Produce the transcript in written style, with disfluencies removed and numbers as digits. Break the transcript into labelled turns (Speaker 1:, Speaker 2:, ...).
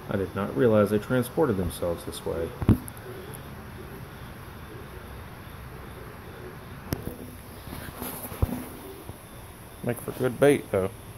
Speaker 1: I did not realize they transported themselves this way. Make for good bait, though.